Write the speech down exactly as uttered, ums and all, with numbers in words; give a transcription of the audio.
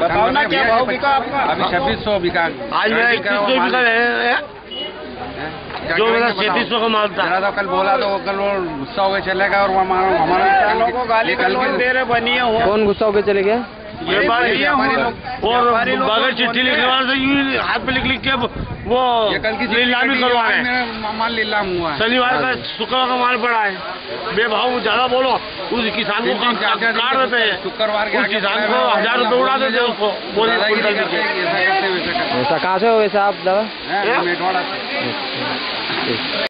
बताओ ना क्या भाव बिका आपका? अभी छब्बीस सौ बिका। आज मेरा इक्कीस सौ बिका है, जो मेरा सैंतीस सौ का माल था। तो कल बोला तो कल वो गुस्सा हो गए चले गए, और वो हमारा हमारा लोगों को गाली गलौज दे रहे बनिए हो। कौन गुस्सा होकर चले गए? व्यापारी और बगैर चिट्ठी लिखने वाले से यूं हाथ पे लिख लिख के वो कल की नीलामी करवा रहे हैं। मेरा माल नीलाम हुआ है। शनिवार का शुक्रवार का माल पड़ा है, बेभाव ज्यादा बोलो उस किसान को काट देते हैं। शुक्रवार के उस किसान को हजार रुपये उड़ा देते हैं उसको बोले। ऐसा कहाँ से हो वैसे आप दादा? मेटवाड़ा।